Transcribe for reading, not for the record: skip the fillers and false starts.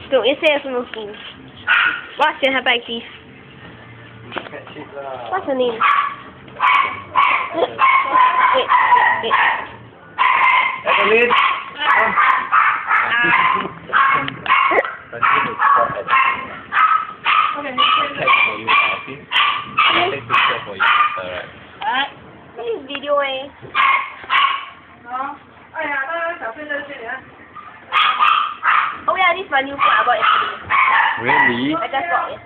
Don't you say it's no school. What's your hepatitis? What's her name? Wait. Adel. This video eh. Oh yeah, this is my new book I bought yesterday. Really? I just bought it.